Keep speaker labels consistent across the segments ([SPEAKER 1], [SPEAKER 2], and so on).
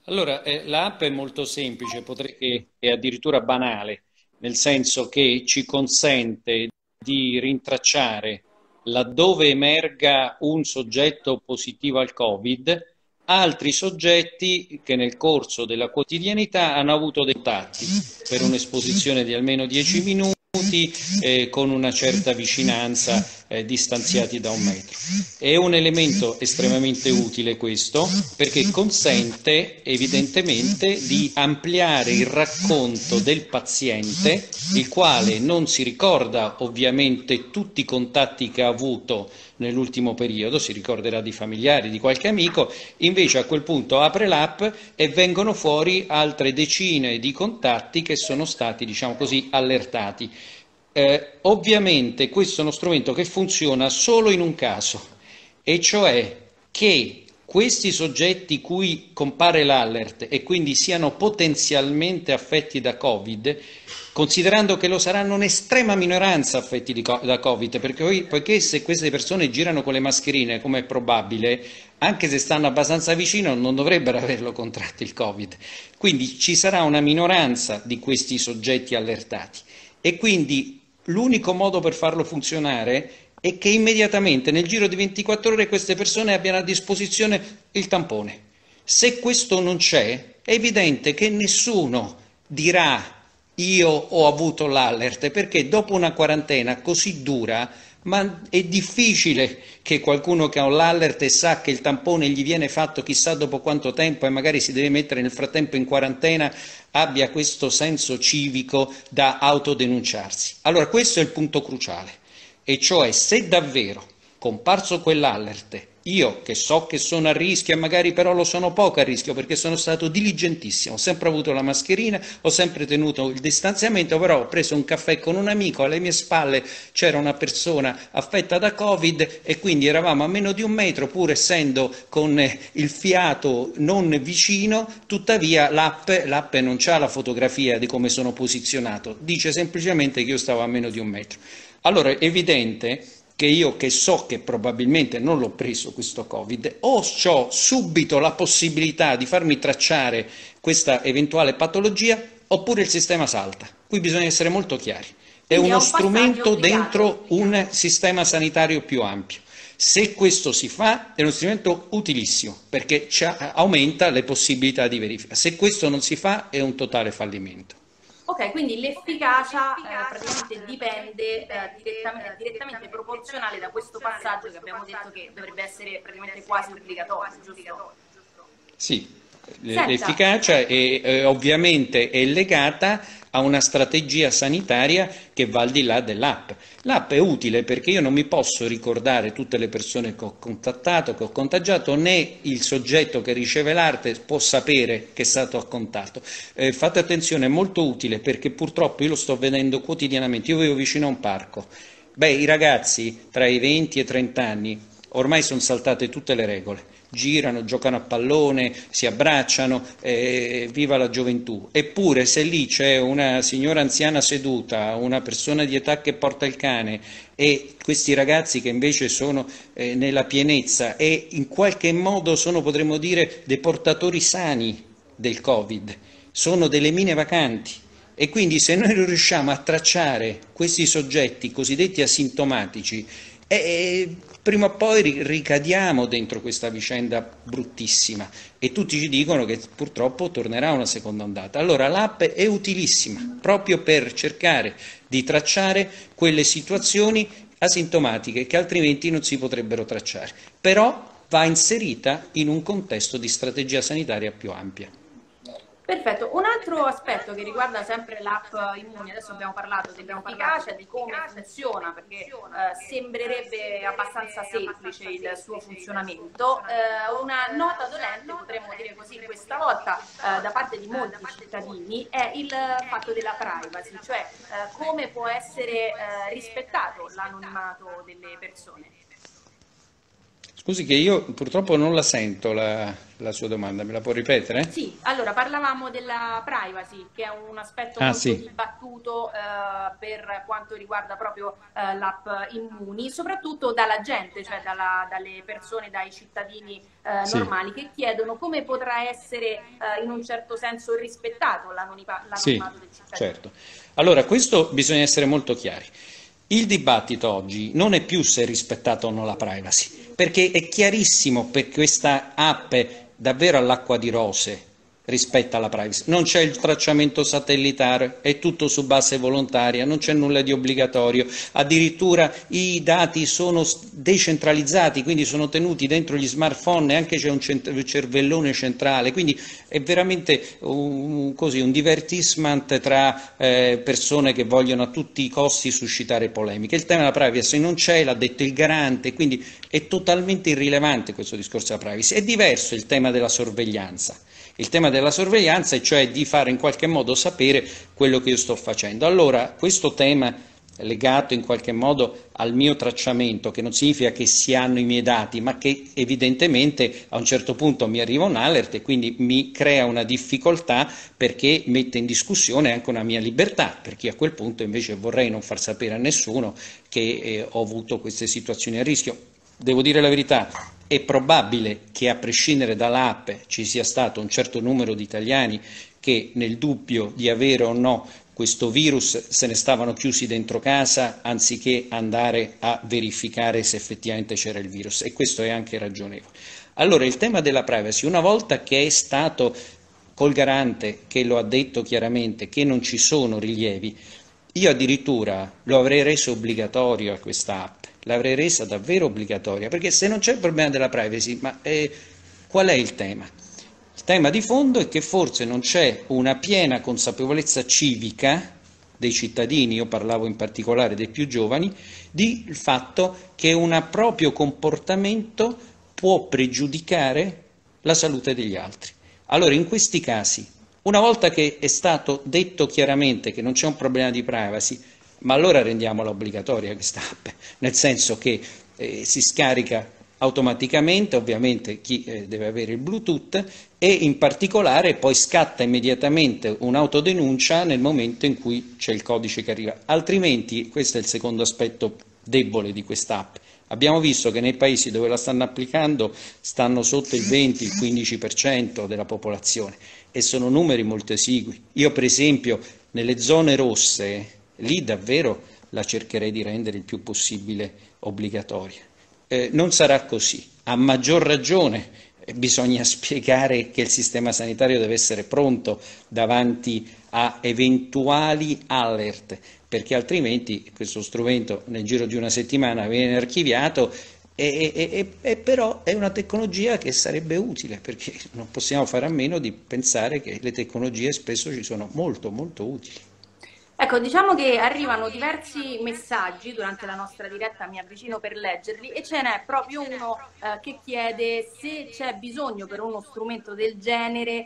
[SPEAKER 1] Allora, l'app è molto semplice, è addirittura banale, nel senso che ci consente di rintracciare laddove emerga un soggetto positivo al Covid, altri soggetti che nel corso della quotidianità hanno avuto dei contatti per un'esposizione di almeno 10 minuti con una certa vicinanza distanziati da 1 metro. È un elemento estremamente utile questo perché consente evidentemente di ampliare il racconto del paziente, il quale non si ricorda ovviamente tutti i contatti che ha avuto nell'ultimo periodo, si ricorderà di familiari, di qualche amico, invece a quel punto apre l'app e vengono fuori altre decine di contatti che sono stati, diciamo così, allertati. Ovviamente questo è uno strumento che funziona solo in un caso, e cioè che questi soggetti cui compare l'allert e quindi siano potenzialmente affetti da Covid, considerando che lo saranno un'estrema minoranza affetti da Covid, perché poiché se queste persone girano con le mascherine, come è probabile, anche se stanno abbastanza vicino, non dovrebbero averlo contratto il Covid. Quindi ci sarà una minoranza di questi soggetti allertati e quindi l'unico modo per farlo funzionare è che immediatamente nel giro di 24 ore queste persone abbiano a disposizione il tampone. Se questo non c'è, è evidente che nessuno dirà io ho avuto l'allert, perché dopo una quarantena così dura, ma è difficile che qualcuno che ha l'allert e sa che il tampone gli viene fatto chissà dopo quanto tempo e magari si deve mettere nel frattempo in quarantena, abbia questo senso civico da autodenunciarsi. Allora questo è il punto cruciale, e cioè se davvero comparso quell'allert, io che so che sono a rischio e magari però lo sono poco a rischio perché sono stato diligentissimo, ho sempre avuto la mascherina, ho sempre tenuto il distanziamento, però ho preso un caffè con un amico, alle mie spalle c'era una persona affetta da Covid e quindi eravamo a meno di 1 metro, pur essendo con il fiato non vicino, tuttavia l'app non c'ha la fotografia di come sono posizionato, dice semplicemente che io stavo a meno di 1 metro. Allora è evidente che io che so che probabilmente non l'ho preso questo Covid, o ho subito la possibilità di farmi tracciare questa eventuale patologia, oppure il sistema salta. Qui bisogna essere molto chiari. È
[SPEAKER 2] Quindi è
[SPEAKER 1] uno
[SPEAKER 2] un passaggio
[SPEAKER 1] strumento
[SPEAKER 2] obbligato.
[SPEAKER 1] dentro un sistema sanitario più ampio. Se questo si fa è uno strumento utilissimo perché aumenta le possibilità di verifica. Se questo non si fa è un totale fallimento.
[SPEAKER 2] Ok, quindi l'efficacia praticamente dipende è direttamente proporzionale da questo passaggio che abbiamo detto che dovrebbe essere praticamente quasi obbligatorio, giusto?
[SPEAKER 1] Sì,
[SPEAKER 2] Senta,
[SPEAKER 1] l'efficacia ovviamente è legata a una strategia sanitaria che va al di là dell'app. L'app è utile perché io non mi posso ricordare tutte le persone che ho contattato, che ho contagiato, né il soggetto che riceve l'arte può sapere che è stato a contatto. Fate attenzione, è molto utile perché purtroppo io lo sto vedendo quotidianamente. Io vivo vicino a un parco. Beh, i ragazzi tra i 20 e i 30 anni ormai sono saltate tutte le regole, girano, giocano a pallone, si abbracciano, viva la gioventù. Eppure se lì c'è una signora anziana seduta, una persona di età che porta il cane e questi ragazzi che invece sono nella pienezza e in qualche modo sono, potremmo dire, dei portatori sani del Covid, sono delle mine vacanti. E quindi se noi non riusciamo a tracciare questi soggetti cosiddetti asintomatici, prima o poi ricadiamo dentro questa vicenda bruttissima e tutti ci dicono che purtroppo tornerà una seconda ondata. Allora l'app è utilissima proprio per cercare di tracciare quelle situazioni asintomatiche che altrimenti non si potrebbero tracciare, però va inserita in un contesto di strategia sanitaria più ampia.
[SPEAKER 2] perfetto. Un altro aspetto che riguarda sempre l'app Immuni, adesso abbiamo parlato dell'efficacia, di come funziona, perché sembrerebbe abbastanza semplice il suo funzionamento. Una nota dolente, potremmo dire così, questa volta da parte di molti cittadini è il fatto della privacy, cioè come può essere rispettato l'anonimato delle persone.
[SPEAKER 1] Scusi che io purtroppo non la sento la sua domanda, me la può ripetere?
[SPEAKER 2] Sì, allora parlavamo della privacy, che è un aspetto
[SPEAKER 1] Ah
[SPEAKER 2] molto
[SPEAKER 1] sì,
[SPEAKER 2] dibattuto per quanto riguarda proprio l'app Immuni, soprattutto dalla gente, cioè dalle persone, dai cittadini
[SPEAKER 1] sì,
[SPEAKER 2] normali che chiedono come potrà essere in un certo senso rispettato
[SPEAKER 1] sì,
[SPEAKER 2] l'anonimato del cittadino.
[SPEAKER 1] certo. Allora, questo bisogna essere molto chiari. Il dibattito oggi non è più se è rispettata o no la privacy, perché è chiarissimo per questa app davvero all'acqua di rose rispetto alla privacy. Non c'è il tracciamento satellitare, è tutto su base volontaria, non c'è nulla di obbligatorio, addirittura i dati sono decentralizzati, quindi sono tenuti dentro gli smartphone e anche c'è un cervellone centrale, quindi è veramente un divertissement tra persone che vogliono a tutti i costi suscitare polemiche. Il tema della privacy non c'è, l'ha detto il garante, quindi è totalmente irrilevante questo discorso della privacy. È diverso il tema della sorveglianza. Il tema della sorveglianza è cioè di fare in qualche modo sapere quello che io sto facendo. Allora, questo tema legato in qualche modo al mio tracciamento, che non significa che si hanno i miei dati, ma che evidentemente a un certo punto mi arriva un alert e quindi mi crea una difficoltà perché mette in discussione anche una mia libertà, perché a quel punto invece vorrei non far sapere a nessuno che ho avuto queste situazioni a rischio. Devo dire la verità, è probabile che a prescindere dall'app ci sia stato un certo numero di italiani che nel dubbio di avere o no questo virus se ne stavano chiusi dentro casa anziché andare a verificare se effettivamente c'era il virus e questo è anche ragionevole. Allora il tema della privacy, una volta che è stato col garante che lo ha detto chiaramente che non ci sono rilievi, io addirittura lo avrei reso obbligatorio a questa app, l'avrei resa davvero obbligatoria, perché se non c'è il problema della privacy, ma qual è il tema? Il tema di fondo è che forse non c'è una piena consapevolezza civica dei cittadini, io parlavo in particolare dei più giovani, del fatto che un proprio comportamento può pregiudicare la salute degli altri. Allora, in questi casi, una volta che è stato detto chiaramente che non c'è un problema di privacy, ma allora rendiamola obbligatoria questa app, nel senso che si scarica automaticamente, ovviamente chi deve avere il Bluetooth e in particolare poi scatta immediatamente un'autodenuncia nel momento in cui c'è il codice che arriva. Altrimenti, questo è il secondo aspetto debole di quest'app, abbiamo visto che nei paesi dove la stanno applicando stanno sotto il 20, il 15% della popolazione e sono numeri molto esigui. Io per esempio nelle zone rosse, lì davvero la cercherei di rendere il più possibile obbligatoria. Non sarà così, a maggior ragione bisogna spiegare che il sistema sanitario deve essere pronto davanti a eventuali alert, perché altrimenti questo strumento nel giro di una settimana viene archiviato e però è una tecnologia che sarebbe utile, perché non possiamo fare a meno di pensare che le tecnologie spesso ci sono molto molto utili.
[SPEAKER 2] Ecco, diciamo che arrivano diversi messaggi durante la nostra diretta, mi avvicino per leggerli e ce n'è proprio uno che chiede se c'è bisogno per uno strumento del genere,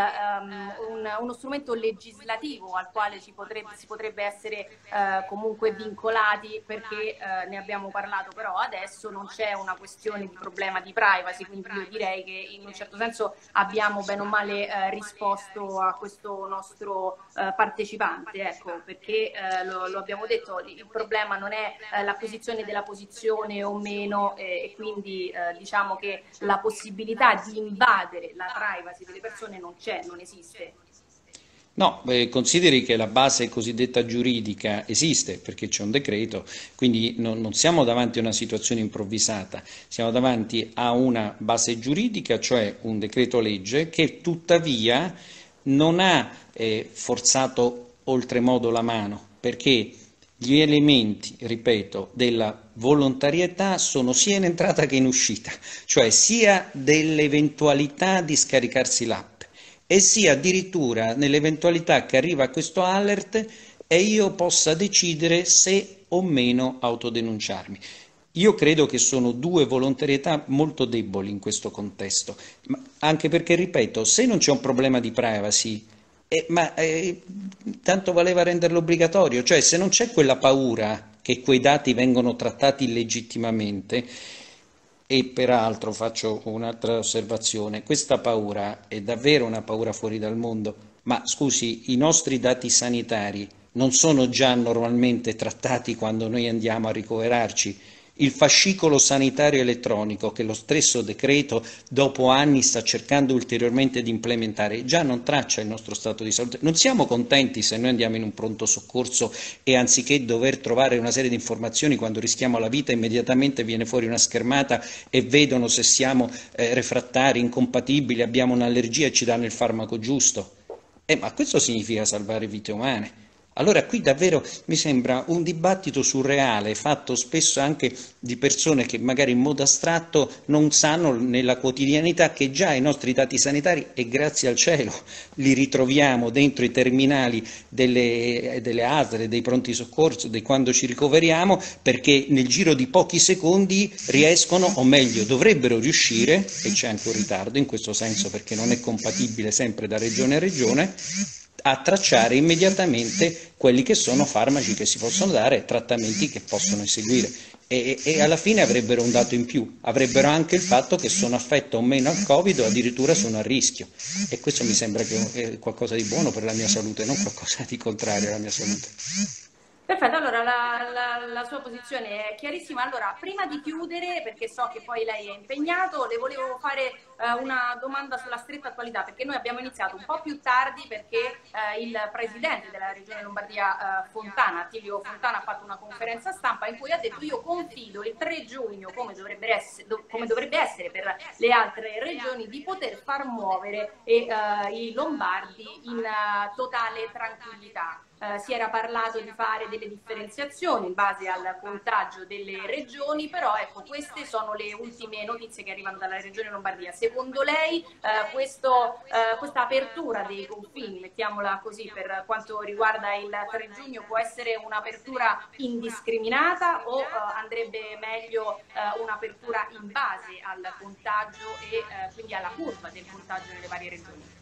[SPEAKER 2] uno strumento legislativo al quale si potrebbe essere comunque vincolati, perché ne abbiamo parlato, però adesso non c'è una questione di problema di privacy, quindi io direi che in un certo senso abbiamo bene o male risposto a questo nostro partecipante, ecco, perché lo abbiamo detto, il problema non è l'acquisizione della posizione o meno e quindi diciamo che la possibilità di invadere la privacy delle persone non c'è, non esiste.
[SPEAKER 1] No, consideri che la base cosiddetta giuridica esiste perché c'è un decreto, quindi non siamo davanti a una situazione improvvisata, siamo davanti a una base giuridica, cioè un decreto legge che tuttavia non ha forzato oltremodo la mano, perché gli elementi, ripeto, della volontarietà sono sia in entrata che in uscita, cioè sia dell'eventualità di scaricarsi l'app e sia addirittura nell'eventualità che arriva questo alert e io possa decidere se o meno autodenunciarmi. Io credo che sono due volontarietà molto deboli in questo contesto, anche perché, ripeto, se non c'è un problema di privacy, tanto valeva renderlo obbligatorio, cioè se non c'è quella paura che quei dati vengono trattati illegittimamente, E peraltro faccio un'altra osservazione, questa paura è davvero una paura fuori dal mondo, ma scusi, i nostri dati sanitari non sono già normalmente trattati quando noi andiamo a ricoverarci? Il fascicolo sanitario elettronico che lo stesso decreto dopo anni sta cercando ulteriormente di implementare già non traccia il nostro stato di salute. Non siamo contenti se noi andiamo in un pronto soccorso e anziché dover trovare una serie di informazioni quando rischiamo la vita immediatamente viene fuori una schermata e vedono se siamo refrattari, incompatibili, abbiamo un'allergia e ci danno il farmaco giusto. Ma questo significa salvare vite umane. Allora qui davvero mi sembra un dibattito surreale, fatto spesso anche di persone che magari in modo astratto non sanno nella quotidianità che già i nostri dati sanitari, e grazie al cielo, li ritroviamo dentro i terminali delle ASL, dei pronti soccorso, di quando ci ricoveriamo, perché nel giro di pochi secondi riescono, o meglio dovrebbero riuscire, e c'è anche un ritardo in questo senso perché non è compatibile sempre da regione a regione, a tracciare immediatamente quelli che sono farmaci che si possono dare e trattamenti che possono eseguire. E alla fine avrebbero un dato in più, avrebbero anche il fatto che sono affetto o meno al Covid o addirittura sono a rischio. E questo mi sembra che è qualcosa di buono per la mia salute, non qualcosa di contrario alla mia salute.
[SPEAKER 2] Perfetto, allora la sua posizione è chiarissima. Allora, prima di chiudere, perché so che poi lei è impegnato, le volevo fare una domanda sulla stretta attualità, perché noi abbiamo iniziato un po' più tardi perché il presidente della regione Lombardia, Fontana, Attilio Fontana, ha fatto una conferenza stampa in cui ha detto: io confido il 3 giugno, come dovrebbe essere per le altre regioni, di poter far muovere i lombardi in totale tranquillità. Si era parlato di fare delle differenziazioni in base al contagio delle regioni, però ecco, queste sono le ultime notizie che arrivano dalla regione Lombardia. Secondo lei questa apertura dei confini, mettiamola così, per quanto riguarda il 3 giugno può essere un'apertura indiscriminata o andrebbe meglio un'apertura in base al contagio e quindi alla curva del contagio nelle varie regioni?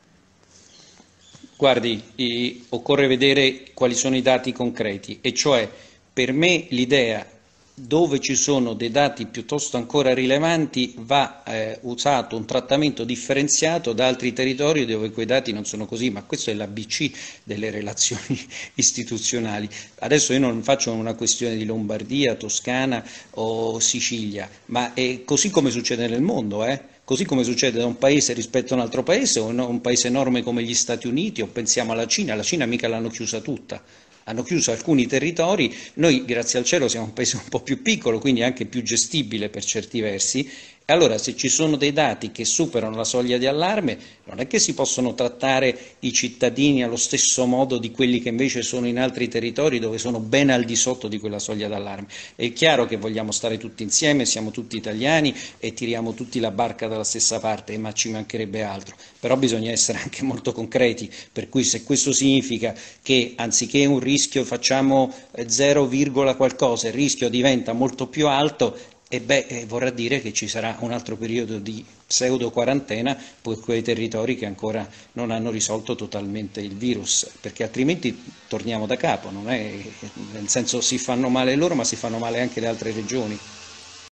[SPEAKER 1] Guardi, occorre vedere quali sono i dati concreti, e cioè per me l'idea dove ci sono dei dati piuttosto ancora rilevanti va usato un trattamento differenziato da altri territori dove quei dati non sono così, ma questo è l'ABC delle relazioni istituzionali. Adesso io non faccio una questione di Lombardia, Toscana o Sicilia, ma è così come succede nel mondo, Così come succede da un paese rispetto a un altro paese, o un paese enorme come gli Stati Uniti, o pensiamo alla Cina mica l'hanno chiusa tutta, hanno chiuso alcuni territori, noi grazie al cielo siamo un paese un po' più piccolo, quindi anche più gestibile per certi versi, e allora se ci sono dei dati che superano la soglia di allarme, non è che si possono trattare i cittadini allo stesso modo di quelli che invece sono in altri territori dove sono ben al di sotto di quella soglia d'allarme. È chiaro che vogliamo stare tutti insieme, siamo tutti italiani e tiriamo tutti la barca dalla stessa parte, ma ci mancherebbe altro. Però bisogna essere anche molto concreti, per cui se questo significa che anziché un rischio facciamo 0, qualcosa, il rischio diventa molto più alto, vorrà dire che ci sarà un altro periodo di pseudo quarantena per quei territori che ancora non hanno risolto totalmente il virus, perché altrimenti torniamo da capo, non è, nel senso si fanno male loro ma si fanno male anche le altre regioni.